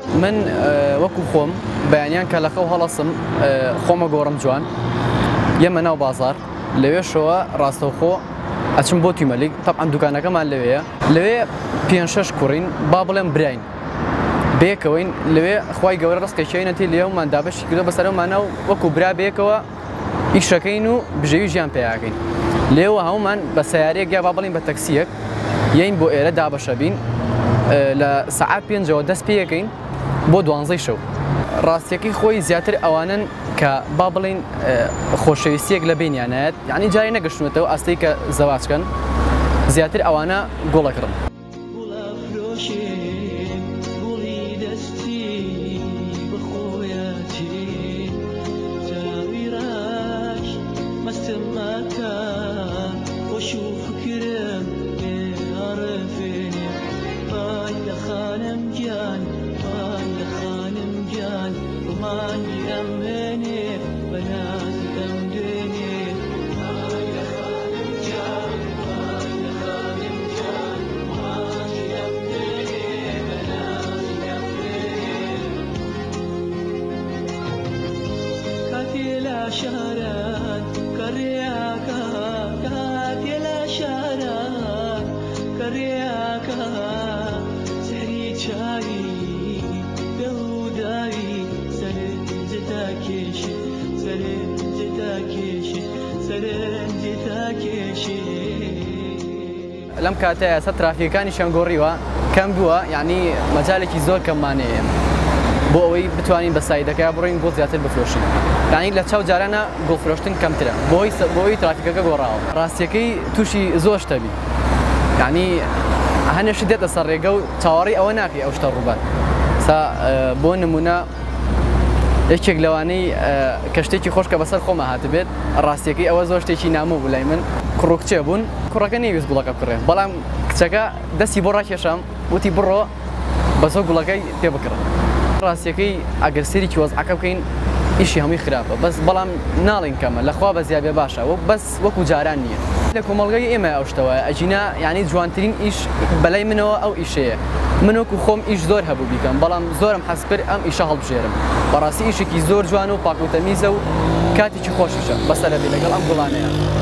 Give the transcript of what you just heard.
من وەکو خۆم بەیانیان کە لە خەو هەڵەسم خۆمە گۆڕم جوان یەمە ناو بازار لەوێشەوە ڕاستەوخۆ ئەچم بۆ تیمەلیک تەبعاً دوکانەکەمان لەوەیە لەوێ 5-6 کوڕین با بڵێم براین بێکەوەین لەوێ خوای گەورە ڕستکەشێنەتی لێومان دابەشی کردو بەسەرمانە و وەکو برا بێکەوە ئیشەکەین و بژێوی ژیان پێیاکەین لێوە هەمومان بە سیارەیەک یا با بڵین بە تەکسیەک یین بۆ ئێرە دابەشە بین لە سەعات 5ەوە دەست پێیەکەین بۆ 12 شەو ڕاستیەکەی خۆی زیاتر ئەوانن کە با بڵین خۆشەویستیەک لە بینیانەت یعنی جاری نەگەشتونەتەوە ئەستەی کە زەواجکەن زیاتر ئەوانە گۆڵەکڕن لەم کاتەیە سە ترافیەکانیشیان گۆڕیوە کەم بووە یعنی مەجالێکی زۆر کەممانەیە بۆ ئەوەی بتوانین بە سایدەکە بڕۆین بۆ زیاتر بفرۆشین یعنی لە چاو جارانە گۆڵفرۆشتن کەمترە بۆی ترافیکەکە گۆڕاوە ڕاستیەکەی تووشی زۆر شتەبی یعنی هەنێشت دێتە سەر ڕێگە و چاوەڕی ئەوە ناکەی ئەو شتە ڕووبات بۆ نمونە یەکێک لەوانەی کە شتێکی خۆش کە بەسەر خۆمە هاتبێت ڕاستیەکەی ئەوە زۆر شتێکی ناموو بوو لای من کوڕکچێ بوون کوڕەکە نەیویست گوڵەکە بکڕێ بەڵام کچەکە دەستی بۆ ڕاکێشام وتی بڕۆ بەسۆ گوڵەکەی تێ بکڕن ڕاستیەکەی ئەگەر سێریکی وەزعەکە بکەین ئیشی هەمووی خراپە بەس بەڵام ناڵین کەمە لەخوا بە زیابێ باشە بەس وەکو جاران نییە لە کۆمەڵگەی ئێمە ئەو شتەوە ئەجینا یعنی جوانترین ئیش بەلای منەوە ئەو ئیشەیە من وەکو خۆم ئیش زۆر هەبوو بیکەم بەڵام زۆرم حەز کرد ئەم ئیشە هەڵبژێرم بەڕاستی ئیشێکی زۆر جوان و پاک و تەمیزە و کاتێکی خۆشیشە بەسەر لەبێ لەگەڵ ئەم گوڵانەیە